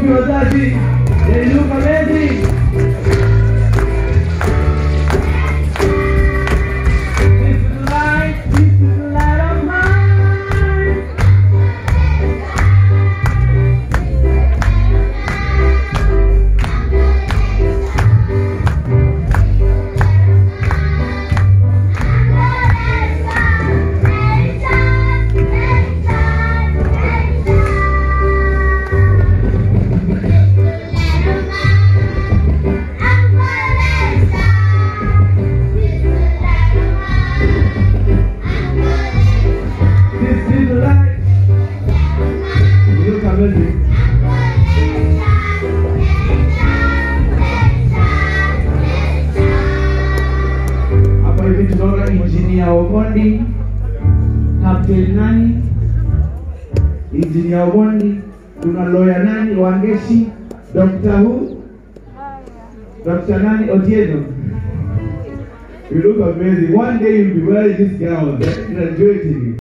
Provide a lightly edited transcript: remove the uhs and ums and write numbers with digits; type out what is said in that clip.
makofi wazazi. They look amazing. This is the light of mine. Hapa hivi tunaona engineer Omondi, Captain nani, engineer Omondi, kuna lawyer nani, Wangeshi, Dr. who? Dr. nani, Otieno. You look amazing. One day you'll be wearing this gown, graduating.